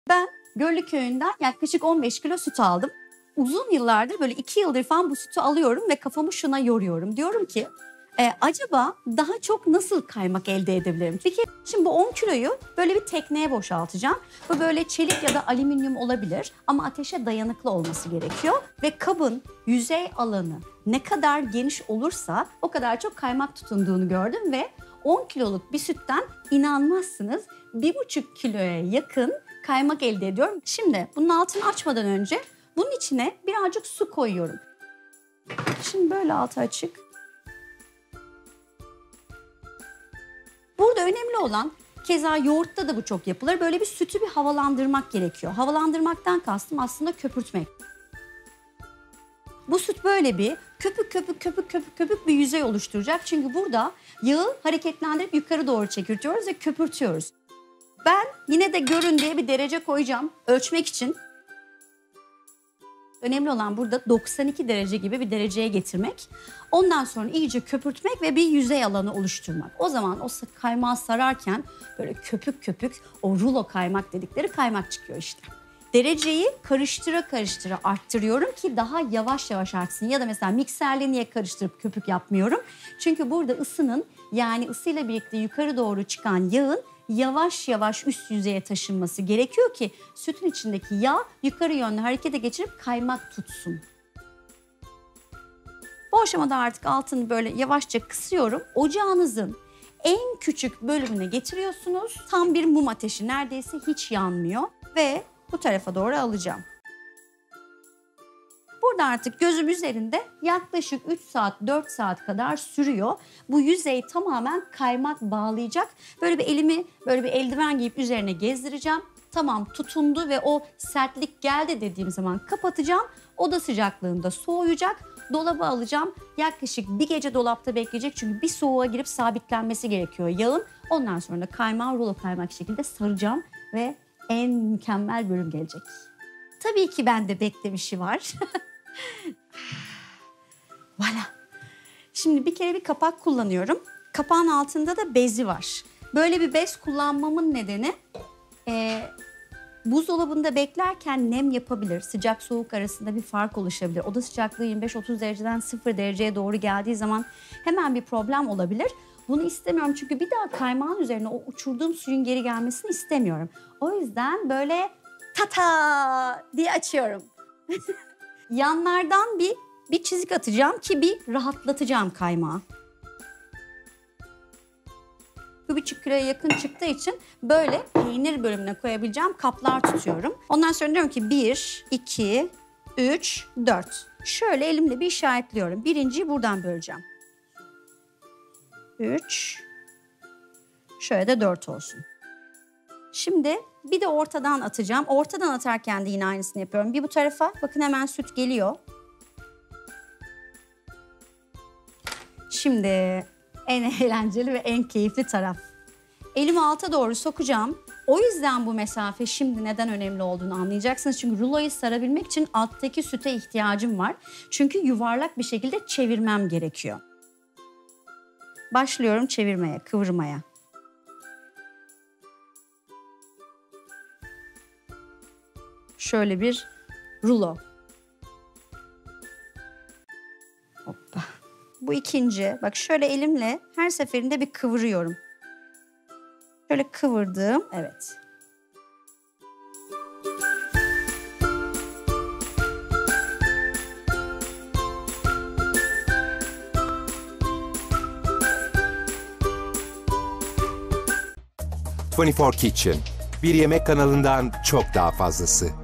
Ben Göllüköy'ünden yaklaşık 15 kilo süt aldım. Uzun yıllardır böyle 2 yıldır falan bu sütü alıyorum ve kafamı şuna yoruyorum. Diyorum ki acaba daha çok nasıl kaymak elde edebilirim? Peki şimdi bu 10 kiloyu böyle bir tekneye boşaltacağım. Bu böyle çelik ya da alüminyum olabilir ama ateşe dayanıklı olması gerekiyor. Ve kabın yüzey alanı ne kadar geniş olursa o kadar çok kaymak tutunduğunu gördüm ve 10 kiloluk bir sütten inanmazsınız 1,5 kiloya yakın kaymak elde ediyorum. Şimdi bunun altını açmadan önce bunun içine birazcık su koyuyorum. Şimdi böyle altı açık. Burada önemli olan, keza yoğurtta da bu çok yapılır, böyle bir sütü bir havalandırmak gerekiyor. Havalandırmaktan kastım aslında köpürtmek. Bu süt böyle bir köpük bir yüzey oluşturacak. Çünkü burada yağı hareketlendirip yukarı doğru çekirtiyoruz ve köpürtüyoruz. Ben yine de görün diye bir derece koyacağım ölçmek için. Önemli olan burada 92 derece gibi bir dereceye getirmek. Ondan sonra iyice köpürtmek ve bir yüzey alanı oluşturmak. O zaman o kaymağı sararken böyle köpük o rulo kaymak dedikleri kaymak çıkıyor işte. Dereceyi karıştıra arttırıyorum ki daha yavaş artsın. Ya da mesela mikserle niye karıştırıp köpük yapmıyorum? Çünkü burada ısının, yani ısıyla birlikte yukarı doğru çıkan yağın yavaş üst yüzeye taşınması gerekiyor ki sütün içindeki yağ yukarı yönlü harekete geçirip kaymak tutsun. Bu aşamada artık altını böyle yavaşça kısıyorum. Ocağınızın en küçük bölümüne getiriyorsunuz. Tam bir mum ateşi, neredeyse hiç yanmıyor ve bu tarafa doğru alacağım. Burada artık gözüm üzerinde yaklaşık 3 saat 4 saat kadar sürüyor. Bu yüzey tamamen kaymak bağlayacak. Böyle bir elimi böyle bir eldiven giyip üzerine gezdireceğim. Tamam, tutundu ve o sertlik geldi dediğim zaman kapatacağım. Oda sıcaklığında soğuyacak. Dolaba alacağım. Yaklaşık bir gece dolapta bekleyecek. Çünkü bir soğuğa girip sabitlenmesi gerekiyor yağın. Ondan sonra da kaymağı rulo kaymak şekilde saracağım ve en mükemmel bölüm gelecek. Tabii ki bende beklemişi var. Voilà. Şimdi bir kere bir kapak kullanıyorum. Kapağın altında da bezi var. Böyle bir bez kullanmamın nedeni buzdolabında beklerken nem yapabilir. Sıcak soğuk arasında bir fark oluşabilir. Oda sıcaklığı 25-30 dereceden 0 dereceye doğru geldiği zaman hemen bir problem olabilir. Bunu istemiyorum çünkü bir daha kaymağın üzerine o uçurduğum suyun geri gelmesini istemiyorum. O yüzden böyle tata diye açıyorum. Yanlardan bir çizik atacağım ki bir rahatlatacağım kaymağı. 1,5 kiloya yakın çıktığı için böyle peynir bölümüne koyabileceğim kaplar tutuyorum. Ondan sonra diyorum ki 1, 2, 3, 4. Şöyle elimle bir işaretliyorum. Birinciyi buradan böleceğim. 3, şöyle de 4 olsun. Şimdi bir de ortadan atacağım. Ortadan atarken de yine aynısını yapıyorum. Bir bu tarafa, bakın hemen süt geliyor. Şimdi en eğlenceli ve en keyifli taraf. Elimi alta doğru sokacağım. O yüzden bu mesafe şimdi neden önemli olduğunu anlayacaksınız. Çünkü ruloyu sarabilmek için alttaki süte ihtiyacım var. Çünkü yuvarlak bir şekilde çevirmem gerekiyor. Başlıyorum çevirmeye, kıvırmaya. Şöyle bir rulo. Hoppa. Bu ikinci. Bak şöyle elimle her seferinde bir kıvırıyorum. Şöyle kıvırdım. Evet. ...24 Kitchen. Bir yemek kanalından çok daha fazlası.